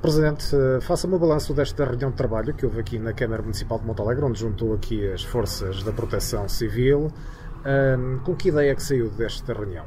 Presidente, faça-me o balanço desta reunião de trabalho que houve aqui na Câmara Municipal de Montalegre, onde juntou aqui as forças da Proteção Civil. Com que ideia é que saiu desta reunião?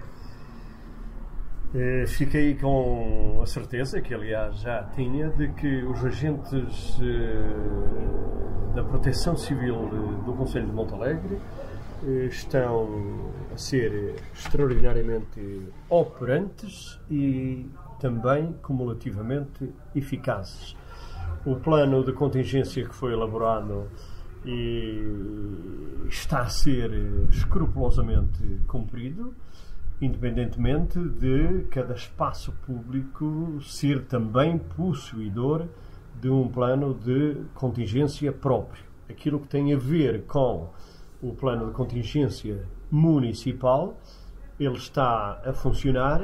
Fiquei com a certeza, que aliás já tinha, de que os agentes da Proteção Civil do Concelho de Montalegre estão a ser extraordinariamente operantes e também cumulativamente eficazes. O plano de contingência que foi elaborado está a ser escrupulosamente cumprido, independentemente de cada espaço público ser também possuidor de um plano de contingência próprio. Aquilo que tem a ver com o plano de contingência municipal, ele está a funcionar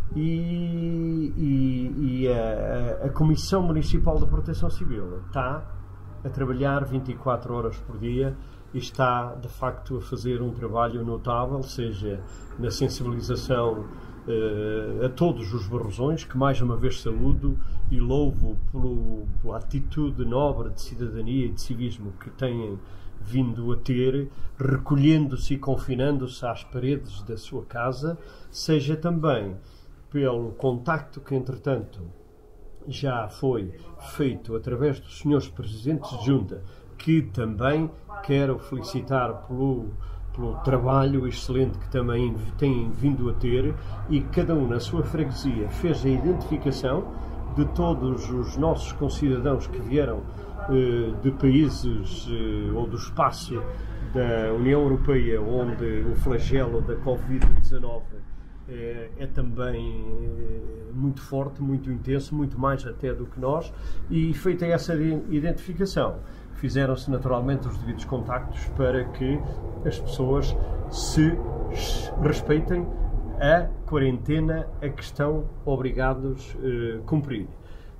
e a Comissão Municipal de Proteção Civil está a trabalhar 24 horas por dia e está, de facto, a fazer um trabalho notável, seja na sensibilização a todos os barrosões, que mais uma vez saúdo e louvo pela atitude nobre de cidadania e de civismo que têm vindo a ter, recolhendo-se e confinando-se às paredes da sua casa, seja também pelo contacto que, entretanto, já foi feito através dos senhores presidentes de junta, que também quero felicitar pelo trabalho excelente que também têm vindo a ter, e cada um na sua freguesia fez a identificação de todos os nossos concidadãos que vieram de países ou do espaço da União Europeia, onde o flagelo da Covid-19 é também muito forte, muito intenso, muito mais até do que nós, e feita essa identificação, fizeram-se naturalmente os devidos contactos para que as pessoas se respeitem a quarentena a que estão obrigados a cumprir.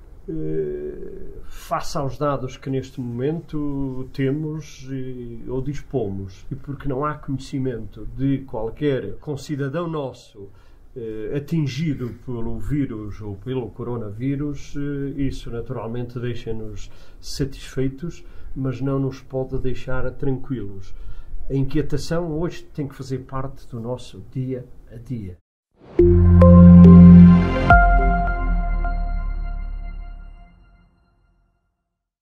Face aos dados que neste momento temos ou dispomos, e porque não há conhecimento de qualquer concidadão nosso atingido pelo vírus ou pelo coronavírus, isso naturalmente deixa-nos satisfeitos, mas não nos pode deixar tranquilos. A inquietação hoje tem que fazer parte do nosso dia a dia.